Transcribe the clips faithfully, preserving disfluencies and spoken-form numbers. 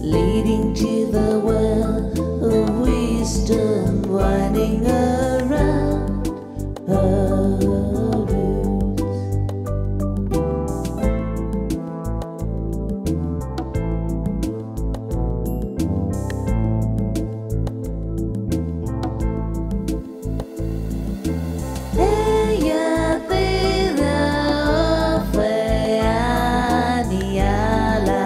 leading to the well of wisdom, winding around her roots. Ella te da fe a ni ala.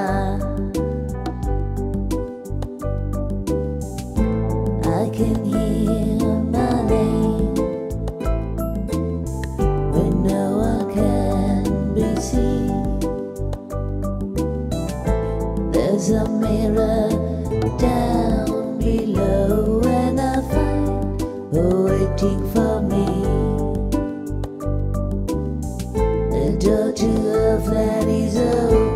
I can hear my name when no one can be seen. There's a mirror down below, and I find her waiting for me. The door to her flat is open.